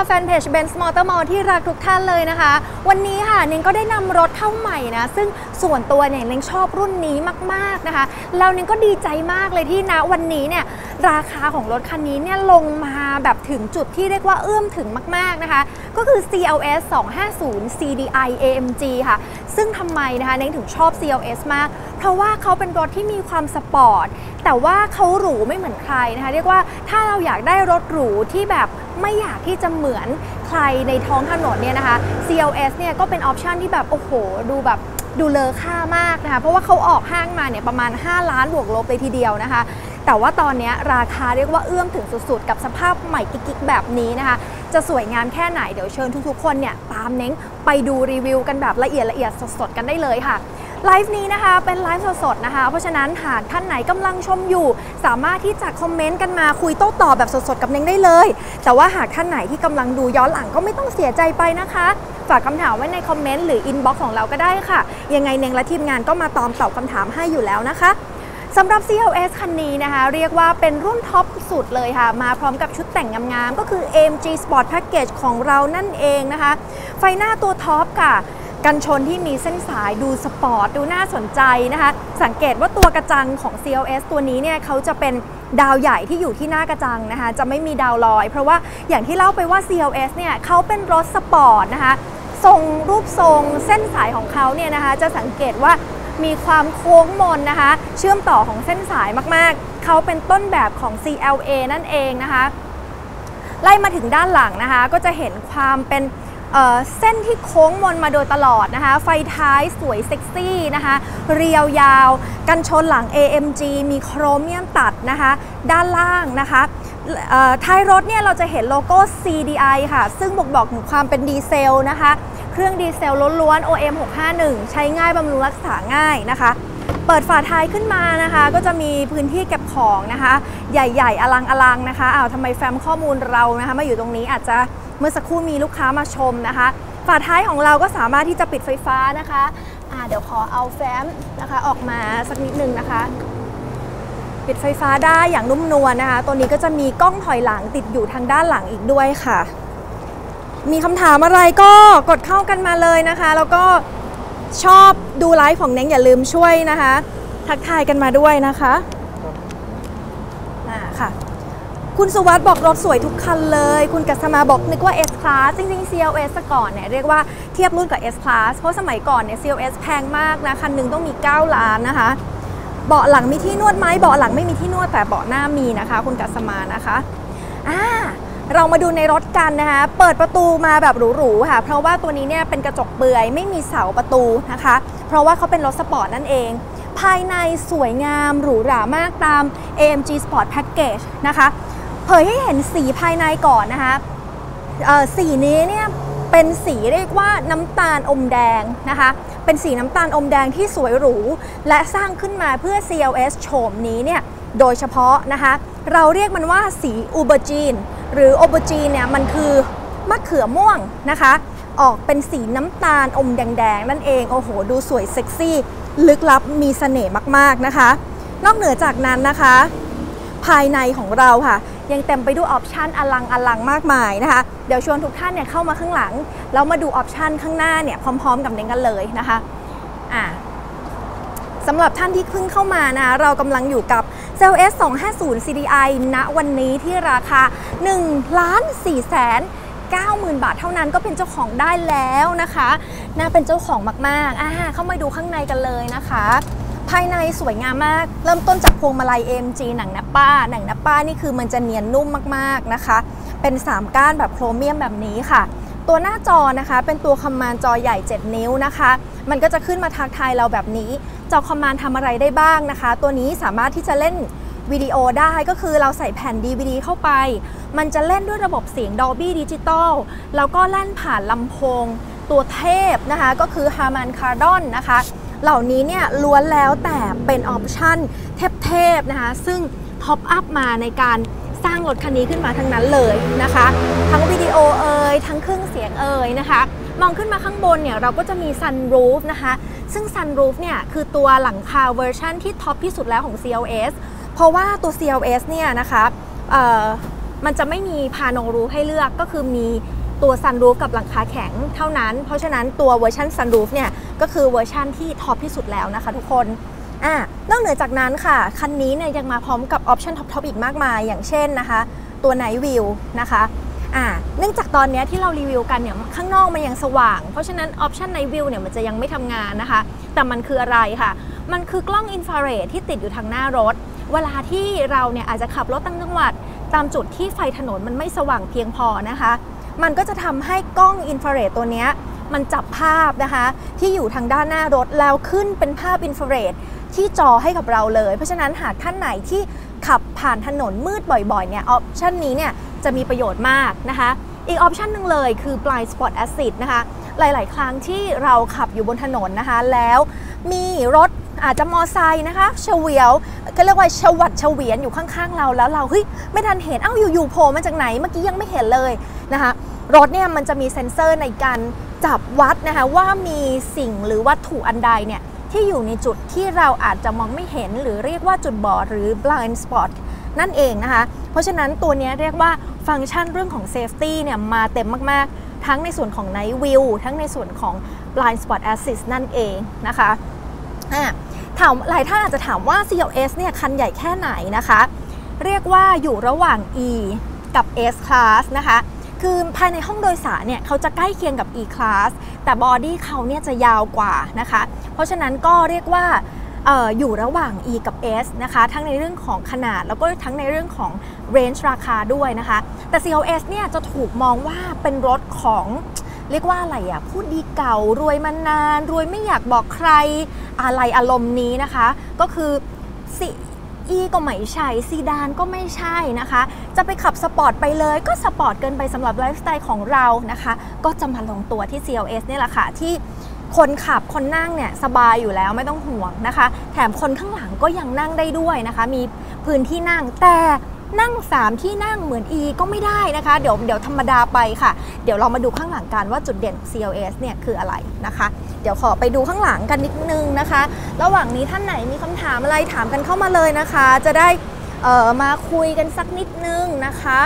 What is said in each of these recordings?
แฟนเพจ Benz Motor Mall ที่รักทุกท่านเลยนะคะวันนี้ค่ะเน้นก็ได้นำรถเข้าใหม่นะซึ่งส่วนตัวเนี่ยเน้นชอบรุ่นนี้มากๆนะคะแล้วเน้นก็ดีใจมากเลยที่นะวันนี้เนี่ยราคาของรถคันนี้เนี่ยลงมาแบบถึงจุดที่เรียกว่าเอื้อมถึงมากๆนะคะก็คือ CLS 250 CDI AMG ค่ะซึ่งทำไมนะคะเน้นถึงชอบ CLS มากเพราะว่าเขาเป็นรถที่มีความสปอร์ตแต่ว่าเขาหรูไม่เหมือนใครนะคะเรียกว่าถ้าเราอยากได้รถหรูที่แบบไม่อยากที่จะเหมือนใครในท้องถนนเนี่ยนะคะ CLS เนี่ยก็เป็นออปชันที่แบบโอ้โหดูเลอค่ามากนะคะเพราะว่าเขาออกห้างมาเนี่ยประมาณ5ล้านบวกลบเลยทีเดียวนะคะแต่ว่าตอนนี้ราคาเรียกว่าเอื้อมถึงสุดๆกับสภาพใหม่กิ๊กๆแบบนี้นะคะจะสวยงามแค่ไหนเดี๋ยวเชิญทุกๆคนเนี่ยตามเน้งไปดูรีวิวกันแบบละเอียดสดๆกันได้เลยค่ะไลฟ์นี้นะคะเป็นไลฟ์สดๆนะคะเพราะฉะนั้นหากท่านไหนกำลังชมอยู่สามารถที่จะคอมเมนต์กันมาคุยโต้ตอบแบบสดๆกับเน้งได้เลยแต่ว่าหากท่านไหนที่กำลังดูย้อนหลังก็ไม่ต้องเสียใจไปนะคะฝากคำถามไว้ในคอมเมนต์หรืออินบ็อกซ์ของเราก็ได้ค่ะยังไงเน้งและทีมงานก็มาตอบคำถามให้อยู่แล้วนะคะสำหรับ CLS คันนี้นะคะเรียกว่าเป็นรุ่นท็อปสุดเลยค่ะมาพร้อมกับชุดแต่งงามๆก็คือ AMG Sport Package ของเรานั่นเองนะคะไฟหน้าตัวท็อปค่ะกันชนที่มีเส้นสายดูสปอร์ตดูน่าสนใจนะคะสังเกตว่าตัวกระจังของ CLS ตัวนี้เนี่ยเขาจะเป็นดาวใหญ่ที่อยู่ที่หน้ากระจังนะคะจะไม่มีดาวลอยเพราะว่าอย่างที่เล่าไปว่า CLS เนี่ยเขาเป็นรถสปอร์ตนะคะรูปทรงเส้นสายของเขาเนี่ยนะคะจะสังเกตว่ามีความโค้งมนนะคะเชื่อมต่อของเส้นสายมากๆเขาเป็นต้นแบบของ CLA นั่นเองนะคะไล่มาถึงด้านหลังนะคะก็จะเห็นความเป็นเส้นที่โค้งมนมาโดยตลอดนะคะไฟท้ายสวยเซ็กซี่นะคะเรียวยาวกันชนหลัง AMG มีโครเมียมตัดนะคะด้านล่างนะคะท้ายรถเนี่ยเราจะเห็นโลโก้ CDI ค่ะซึ่งบอกถึงความเป็นดีเซลนะคะเครื่องดีเซลล้วนๆ OM 651ใช้ง่ายบำรุงรักษาง่ายนะคะเปิดฝาท้ายขึ้นมานะคะก็จะมีพื้นที่เก็บของนะคะใหญ่ๆอลังนะคะทำไมแฟ้มข้อมูลเรานะคะมาอยู่ตรงนี้อาจจะเมื่อสักครู่มีลูกค้ามาชมนะคะฝาท้ายของเราก็สามารถที่จะปิดไฟฟ้านะคะเดี๋ยวขอเอาแฟ้มนะคะออกมาสักนิดนึงนะคะปิดไฟฟ้าได้อย่างนุ่มนวลนะคะตัวนี้ก็จะมีกล้องถอยหลังติดอยู่ทางด้านหลังอีกด้วยค่ะมีคำถามอะไรก็กดเข้ากันมาเลยนะคะแล้วก็ชอบดูไลฟ์ของเน้งอย่าลืมช่วยนะคะทักทายกันมาด้วยนะคะค่ะคุณสุวัสด์บอกรถสวยทุกคันเลยคุณกัสมาบอกนึกว่า S Class จริงๆ CLS ก่อนเนี่ยเรียกว่าเทียบรุ่นกับ S Class เพราะสมัยก่อนเนี่ย CLS แพงมากนะคันนึงต้องมี9ล้านนะคะเบาะหลังมีที่นวดไหมเบาะหลังไม่มีที่นวดแต่เบาะหน้ามีนะคะคุณกัสมานะคะเรามาดูในรถกันนะคะเปิดประตูมาแบบหรูๆค่ะเพราะว่าตัวนี้เนี่ยเป็นกระจกเปื่อยไม่มีเสาประตูนะคะเพราะว่าเขาเป็นรถสปอร์ตนั่นเองภายในสวยงามหรูหรามากตาม AMG Sport Package นะคะเผยให้เห็นสีภายในก่อนนะคะสีนี้เนี่ยเป็นสีเรียกว่าน้ำตาลอมแดงนะคะเป็นสีน้ำตาลอมแดงที่สวยหรูและสร้างขึ้นมาเพื่อ CLS โฉมนี้เนี่ยโดยเฉพาะนะคะเราเรียกมันว่าสีอูเบอร์จีนหรือโอเบอร์จีนเนี่ยมันคือมะเขือม่วงนะคะออกเป็นสีน้ำตาลอมแดงๆนั่นเองโอ้โหดูสวยเซ็กซี่ลึกลับมีเสน่ห์มากๆนะคะนอกเหนือจากนั้นนะคะภายในของเราค่ะยังเต็มไปด้วยออปชันอลังมากมายนะคะเดี๋ยวชวนทุกท่านเนี่ยเข้ามาข้างหลังแล้วมาดูออปชันข้างหน้าเนี่ยพร้อมๆกับเน้นกันเลยนะคะสำหรับท่านที่เพิ่งเข้ามานะเรากำลังอยู่กับ CLS 250 CDI ณวันนี้ที่ราคา 1,490,000 บาทเท่านั้นก็เป็นเจ้าของได้แล้วนะคะน่าเป็นเจ้าของมากๆเข้ามาดูข้างในกันเลยนะคะภายในสวยงามมากเริ่มต้นจากพวงมาลัย AMG หนังนับป้านี่คือมันจะเนียนนุ่มมากๆนะคะเป็น3ก้านแบบโครเมียมแบบนี้ค่ะตัวหน้าจอนะคะเป็นตัวคอมมานด์จอใหญ่7นิ้วนะคะมันก็จะขึ้นมาทักทายเราแบบนี้จอคอมมานด์ทำอะไรได้บ้างนะคะตัวนี้สามารถที่จะเล่นวิดีโอได้ก็คือเราใส่แผ่น DVD เข้าไปมันจะเล่นด้วยระบบเสียง Dolby Digital แล้วก็เล่นผ่านลำโพงตัวเทพนะคะก็คือ Harman Kardon นะคะเหล่านี้เนี่ยล้วนแล้วแต่เป็นออปชั่นเทพนะคะซึ่งท็อปอัพมาในการสร้างรถคันนี้ขึ้นมาทั้งนั้นเลยนะคะทั้งวิดีโอทั้งเครื่องเสียงนะคะมองขึ้นมาข้างบนเนี่ยเราก็จะมีซันรูฟนะคะซึ่งซันรูฟเนี่ยคือตัวหลังคาเวอร์ชันที่ท็อปที่สุดแล้วของ CLS เพราะว่าตัว CLS เนี่ยนะคะมันจะไม่มีพาโนรูฟให้เลือกก็คือมีตัว Sunroof กับหลังคาแข็งเท่านั้นเพราะฉะนั้นตัวเวอร์ชัน Sunroof เนี่ยก็คือเวอร์ชันที่ท็อปที่สุดแล้วนะคะทุกคนนอกเหนือจากนั้นค่ะคันนี้เนี่ยยังมาพร้อมกับออปชันท็อปอีกมากมายอย่างเช่นนะคะตัว Night View นะคะเนื่องจากตอนนี้ที่เรารีวิวกันเนี่ยข้างนอกมันยังสว่างเพราะฉะนั้นออปชัน Night View เนี่ยมันจะยังไม่ทำงานนะคะแต่มันคืออะไรค่ะมันคือกล้องอินฟราเรดที่ติดอยู่ทางหน้ารถเวลาที่เราเนี่ยอาจจะขับรถต่างจังหวัดตามจุดที่ไฟถนนมันไม่สว่างเพียงพอนะคะมันก็จะทำให้กล้องอินฟราเรดตัวนี้มันจับภาพนะคะที่อยู่ทางด้านหน้ารถแล้วขึ้นเป็นภาพอินฟราเรดที่จอให้กับเราเลยเพราะฉะนั้นหากท่านไหนที่ขับผ่านถนนมืดบ่อยๆเนี่ยออปชันนี้เนี่ยจะมีประโยชน์มากนะคะอีกออปชันหนึ่งเลยคือ Blind Spot Assist นะคะหลายๆครั้งที่เราขับอยู่บนถนนนะคะแล้วมีรถอาจจะมอไซค์นะคะเฉวียวก็เรียกว่าชวัดเฉวียนอยู่ข้างๆเราแล้วเราเฮ้ยไม่ทันเห็นอยู่ๆโผล่มาจากไหนเมื่อกี้ยังไม่เห็นเลยนะคะรถเนี่ยมันจะมีเซ็นเซอร์ในการจับวัดนะคะว่ามีสิ่งหรือวัตถุอันใดเนี่ยที่อยู่ในจุดที่เราอาจจะมองไม่เห็นหรือเรียกว่าจุดบอดหรือ blind spot นั่นเองนะคะเพราะฉะนั้นตัวนี้เรียกว่าฟังก์ชันเรื่องของ safety เนี่ยมาเต็มมากๆทั้งในส่วนของ night view ทั้งในส่วนของ blind spot assist นั่นเองนะคะหลายท่านอาจจะถามว่า CLS เนี่ยคันใหญ่แค่ไหนนะคะเรียกว่าอยู่ระหว่าง E กับ S Class นะคะคือภายในห้องโดยสารเนี่ยเขาจะใกล้เคียงกับ E Class แต่บอดี้เขาเนี่ยจะยาวกว่านะคะเพราะฉะนั้นก็เรียกว่าอยู่ระหว่าง E กับ S นะคะทั้งในเรื่องของขนาดแล้วก็ทั้งในเรื่องของ range ราคาด้วยนะคะแต่ CLS เนี่ยจะถูกมองว่าเป็นรถของเรียกว่าอะไรอ่ะพูดดีเก่ารวยมานานรวยไม่อยากบอกใครอะไรอารมณ์นี้นะคะก็คืออีก็ไม่ใช่ซีดานก็ไม่ใช่นะคะจะไปขับสปอร์ตไปเลยก็สปอร์ตเกินไปสำหรับไลฟ์สไตล์ของเรานะคะก็จะมาลงตัวที่ CLS นี่แหละค่ะที่คนขับคนนั่งเนี่ยสบายอยู่แล้วไม่ต้องห่วงนะคะแถมคนข้างหลังก็ยังนั่งได้ด้วยนะคะมีพื้นที่นั่งแต่นั่ง3ที่นั่งเหมือน E ก็ไม่ได้นะคะเดี๋ยวธรรมดาไปค่ะเดี๋ยวเรามาดูข้างหลังกันว่าจุดเด่น CLS เนี่ยคืออะไรนะคะเดี๋ยวขอไปดูข้างหลังกันนิดนึงนะคะระหว่างนี้ท่านไหนมีคำถามอะไรถามกันเข้ามาเลยนะคะจะได้มาคุยกันสักนิดนึงนะคะ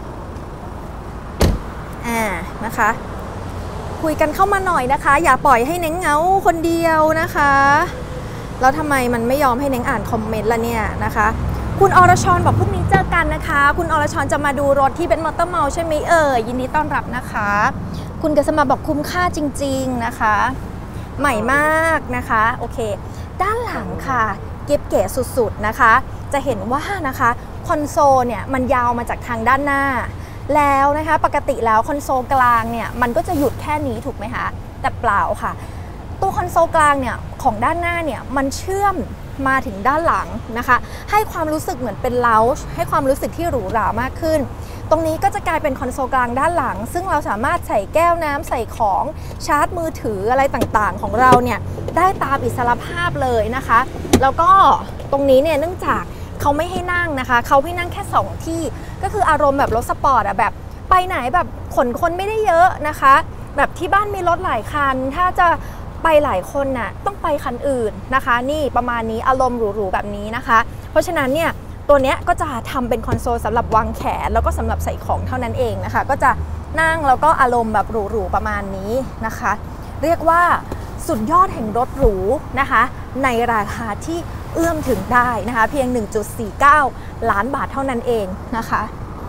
นะคะคุยกันเข้ามาหน่อยนะคะอย่าปล่อยให้เน้งเหงาคนเดียวนะคะแล้วทำไมมันไม่ยอมให้เน้งอ่านคอมเมนต์ละเนี่ยนะคะคุณอรชรบอกพรุ่งนี้เจอกันนะคะคุณอรชรจะมาดูรถที่เป็นมอเตอร์เมลใช่ไหมยินดีต้อนรับนะคะคุณกฤษมาบอกคุ้มค่าจริงๆนะคะใหม่มากนะคะโอเคด้านหลังค่ะเก็บเก๋สุดๆนะคะจะเห็นว่านะคะคอนโซลเนี่ยมันยาวมาจากทางด้านหน้าแล้วนะคะปกติแล้วคอนโซลกลางเนี่ยมันก็จะหยุดแค่นี้ถูกไหมคะแต่เปล่าค่ะตัวคอนโซลกลางเนี่ยของด้านหน้าเนี่ยมันเชื่อมมาถึงด้านหลังนะคะให้ความรู้สึกเหมือนเป็นเลาจ์ให้ความรู้สึกที่หรูหรามากขึ้นตรงนี้ก็จะกลายเป็นคอนโซลกลางด้านหลังซึ่งเราสามารถใส่แก้วน้ำใส่ของชาร์จมือถืออะไรต่างๆของเราเนี่ยได้ตามอิสรภาพเลยนะคะแล้วก็ตรงนี้เนี่ยเนื่องจากเขาไม่ให้นั่งนะคะเขาให้นั่งแค่2ที่ก็คืออารมณ์แบบรถสปอร์ตอะแบบไปไหนแบบขนคนไม่ได้เยอะนะคะแบบที่บ้านมีรถหลายคันถ้าจะไปหลายคนน่ะต้องไปคันอื่นนะคะนี่ประมาณนี้อารมณ์หรูๆแบบนี้นะคะเพราะฉะนั้นเนี่ยตัวเนี้ยก็จะทำเป็นคอนโซลสำหรับวางแขนแล้วก็สำหรับใส่ของเท่านั้นเองนะคะก็จะนั่งแล้วก็อารมณ์แบบหรูๆประมาณนี้นะคะเรียกว่าสุดยอดแห่งรถหรูนะคะในราคาที่เอื้อมถึงได้นะคะเพียง 1.49 ล้านบาทเท่านั้นเองนะคะ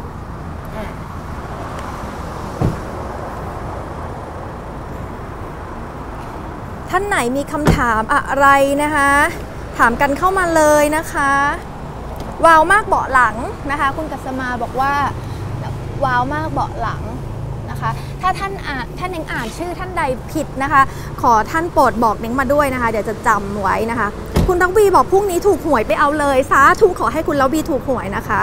ท่านไหนมีคำถามอะไรนะคะถามกันเข้ามาเลยนะคะว้าวมากเบาะหลังนะคะคุณกัสมาบอกว่าว้าวมากเบาะหลังนะคะถ้าท่านเน้งอ่านชื่อท่านใดผิดนะคะขอท่านโปรดบอกเน้งมาด้วยนะคะเดี๋ยวจะจำไว้นะคะคุณรักบีบอกพรุ่งนี้ถูกหวยไปเอาเลยสาธุขอให้คุณรักบีถูกหวยนะคะ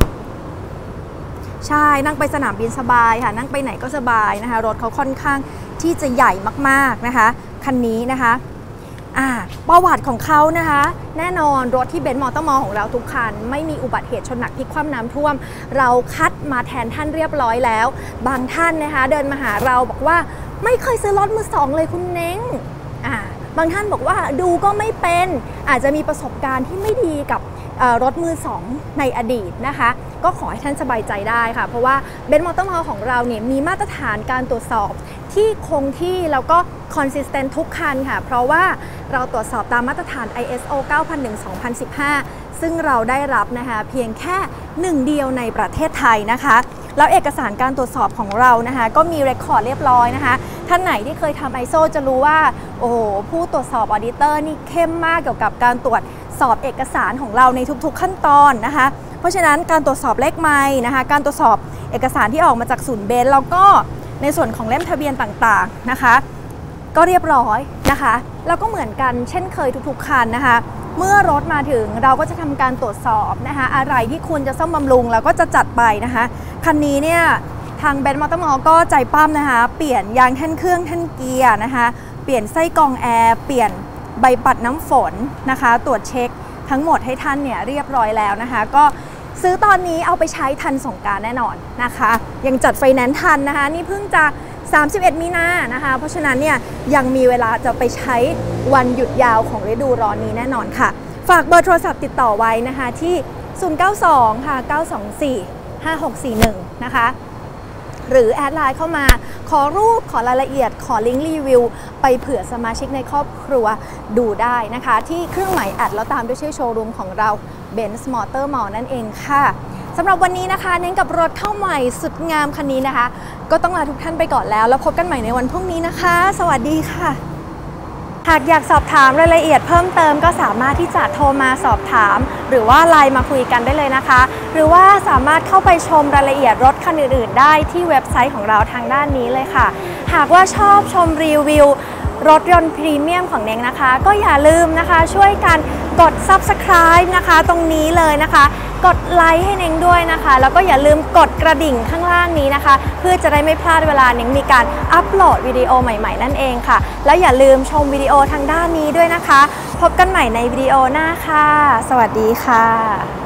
ใช่นั่งไปสนามบินสบายค่ะนั่งไปไหนก็สบายนะคะรถเขาค่อนข้างที่จะใหญ่มากๆนะคะคันนี้นะคะประวัติของเขานะคะแน่นอนรถที่เบนซ์มอเตอร์มอลของเราทุกคันไม่มีอุบัติเหตุชนหนักพลิกคว่ำน้ำท่วมเราคัดมาแทนท่านเรียบร้อยแล้วบางท่านนะคะเดินมาหาเราบอกว่าไม่เคยซื้อรถมือสองเลยคุณเน้งบางท่านบอกว่าดูก็ไม่เป็นอาจจะมีประสบการณ์ที่ไม่ดีกับรถมือ2ในอดีตนะคะก็ขอให้ท่านสบายใจได้ค่ะเพราะว่าเบนซ์มอเตอร์มอลล์ของเราเนี่ยมีมาตรฐานการตรวจสอบที่คงที่แล้วก็ consistent ทุกคันค่ะเพราะว่าเราตรวจสอบตามมาตรฐาน ISO 9001:2015 ซึ่งเราได้รับนะคะเพียงแค่1เดียวในประเทศไทยนะคะแล้วเอกสารการตรวจสอบของเรานะคะก็มีเรคคอร์ดเรียบร้อยนะคะท่านไหนที่เคยทำ ISO จะรู้ว่าโอ้โหผู้ตรวจสอบออดิเตอร์นี่เข้มมากเกี่ยวกับการตรวจสอบเอกสารของเราในทุกๆขั้นตอนนะคะเพราะฉะนั้นการตรวจสอบเลขไมล์นะคะการตรวจสอบเอกสารที่ออกมาจากศูนย์เบนซ์แล้วก็ในส่วนของเล่มทะเบียนต่างๆนะคะก็เรียบร้อยนะคะแล้วก็เหมือนกันเช่นเคยทุกๆคันนะคะเมื่อรถมาถึงเราก็จะทำการตรวจสอบนะคะอะไรที่ควรจะซ่อมบำรุงเราก็จะจัดไปนะคะคันนี้เนี่ยทางเบนซ์มอเตอร์มอลล์ก็ใจปั้มนะคะเปลี่ยนยางแท่นเครื่องแท่นเกียร์นะคะเปลี่ยนไส้กรองแอร์เปลี่ยนใบปัดน้ำฝนนะคะตรวจเช็คทั้งหมดให้ท่านเนี่ยเรียบร้อยแล้วนะคะก็ซื้อตอนนี้เอาไปใช้ทันสงกรานต์แน่นอนนะคะยังจัดไฟแนนซ์ทันนะคะนี่เพิ่งจะ31 มีนานะคะเพราะฉะนั้นเนี่ยยังมีเวลาจะไปใช้วันหยุดยาวของฤดูร้อนนี้แน่นอนค่ะฝากเบอร์โทรศัพท์ติดต่อไว้นะคะที่092ค่ะ924 5641นะคะหรือแอดไลน์เข้ามาขอรูปขอรายละเอียดขอลิงก์รีวิวไปเผื่อสมาชิกในครอบครัวดูได้นะคะที่เครื่องหมายแอดแล้วตามด้วยชื่อโชว์รูมของเรา Benz Motor Mall นั่นเองค่ะสำหรับวันนี้นะคะเน้นกับรถเข้าใหม่สุดงามคันนี้นะคะก็ต้องลาทุกท่านไปก่อนแล้วพบกันใหม่ในวันพรุ่งนี้นะคะสวัสดีค่ะหากอยากสอบถามรายละเอียดเพิ่มเติมก็สามารถที่จะโทรมาสอบถามหรือว่าไลน์มาคุยกันได้เลยนะคะหรือว่าสามารถเข้าไปชมรายละเอียดรถคันอื่นๆได้ที่เว็บไซต์ของเราทางด้านนี้เลยค่ะหากว่าชอบชมรีวิวรถยนต์พรีเมียมของเน้งนะคะก็อย่าลืมนะคะช่วยกันกด Subscribe นะคะตรงนี้เลยนะคะกดไลค์ให้เน้งด้วยนะคะแล้วก็อย่าลืมกดกระดิ่งข้างล่างนี้นะคะเพื่อจะได้ไม่พลาดเวลาเน้งมีการอัปโหลดวิดีโอใหม่ๆนั่นเองค่ะแล้วอย่าลืมชมวิดีโอทางด้านนี้ด้วยนะคะพบกันใหม่ในวิดีโอหน้าค่ะสวัสดีค่ะ